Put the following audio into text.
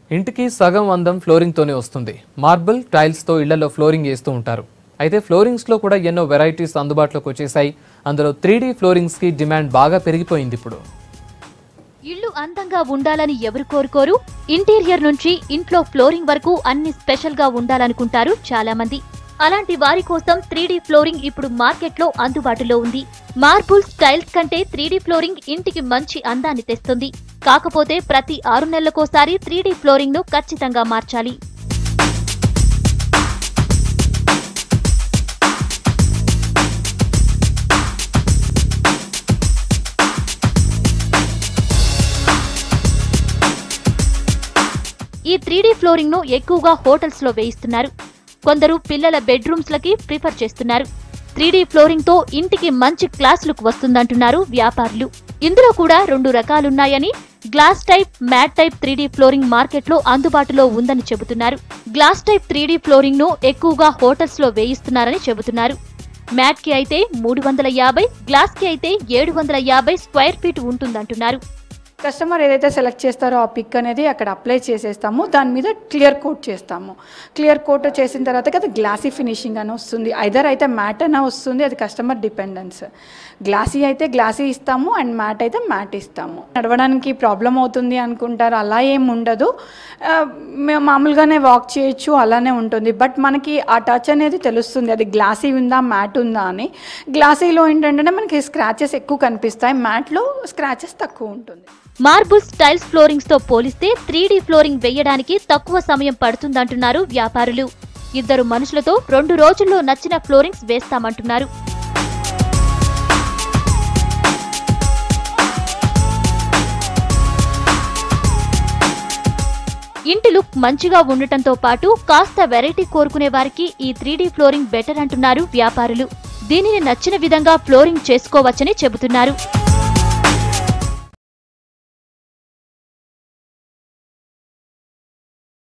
ఇంటికి సగం అందం ఫ్లోరింగ్ తోనే వస్తుంది. మార్బుల్ టైల్స్ తో ఇళ్లలో ఫ్లోరింగ్ చేస్తూ ఉంటారు. అయితే ఫ్లోరింగ్స్ లో కూడా ఎన్నో వెరైటీస్ అందుబాటులోకి వచ్చేసాయి. అందులో 3D ఫ్లోరింగ్స్ కి డిమాండ్ బాగా పెరిగిపోయింది ఇప్పుడు. ఇల్లు అందంగా ఉండాలని ఎవరు కోరుకోరు? ఇంటీరియర్ నుంచి ఇంట్లో ఫ్లోరింగ్ వరకు అన్ని స్పెషల్ గా ఉండాలనుకుంటారు చాలా మంది. అలాంటి వారి కోసం 3D ఫ్లోరింగ్ ఇప్పుడు మార్కెట్లో అందుబాటులో ఉంది. మార్బుల్స్ టైల్స్ కంటే 3D ఫ్లోరింగ్ ఇంటికి మంచి అందాన్ని తెస్తుంది. కాకపోతే ప్రతి 6 నెలలకోసారి 3D ఫ్లోరింగ్ ను ఖచ్చితంగా మార్చాలి. ఈ 3D ఫ్లోరింగ్ ను ఎక్కువగా హోటల్స్ లో వేయిస్తున్నారు. కొందరు పిల్లల బెడ్రూమ్స్ లకి ప్రిఫర్ చేస్తున్నారు. 3D ఫ్లోరింగ్ తో ఇంటికి మంచి క్లాస్ లుక్ వస్తుందంటున్నారు వ్యాపారులు. ఇందులో కూడా 2 రకాలున్నాయని, glass type, matte type 3D flooring market లో అందుబాటులో ఉందని చెబుతున్నారు. గ్లాస్ టైప్ 3D ఫ్లోరింగ్ ను ఎక్కువగా హోటల్స్ లో వేయిస్తున్నారని చెబుతున్నారు. మ్యాట్ కి అయితే 350, గ్లాస్ కి అయితే 750 స్క్వేర్ ఫీట్ ఉంటుందంటున్నారు. కస్టమర్ ఏదైతే సెలెక్ట్ చేస్తారో ఆ పిక్ అనేది అక్కడ అప్లై చేసేస్తాము. దాని మీద క్లియర్ కోట్ చేస్తాము. క్లియర్ కోట్ చేసిన తర్వాత అది గ్లాసీ ఫినిషింగ్ అని వస్తుంది. ఐదర్ అయితే మ్యాట్ అయినా వస్తుంది. అది కస్టమర్ డిపెండెన్స్. గ్లాసీ అయితే గ్లాసీ ఇస్తాము అండ్ మ్యాట్ అయితే మ్యాట్ ఇస్తాము. నడవడానికి ప్రాబ్లం అవుతుంది అనుకుంటారు, అలా ఏమి ఉండదు. మేము మామూలుగానే వాక్ చేయొచ్చు, అలానే ఉంటుంది. బట్ మనకి ఆ టచ్ అనేది తెలుస్తుంది, అది గ్లాసీ ఉందా మ్యాట్ ఉందా అని. గ్లాసీలో ఏంటంటే మనకి స్క్రాచెస్ ఎక్కువ కనిపిస్తాయి, మ్యాట్లో స్క్రాచెస్ తక్కువ ఉంటుంది. మార్బుల్స్ టైల్స్ ఫ్లోరింగ్స్ తో పోలిస్తే 3D ఫ్లోరింగ్ వేయడానికి తక్కువ సమయం పడుతుందంటున్నారు వ్యాపారులు. 2 మనుషులతో 2 రోజుల్లో నచ్చిన ఫ్లోరింగ్స్ వేస్తామంటున్నారు. ఇంటి లుక్ మంచిగా ఉండటంతో పాటు కాస్త వెరైటీ కోరుకునే వారికి ఈ 3D ఫ్లోరింగ్ బెటర్ అంటున్నారు వ్యాపారులు. దీనిని నచ్చిన విధంగా ఫ్లోరింగ్ చేసుకోవచ్చని చెబుతున్నారు.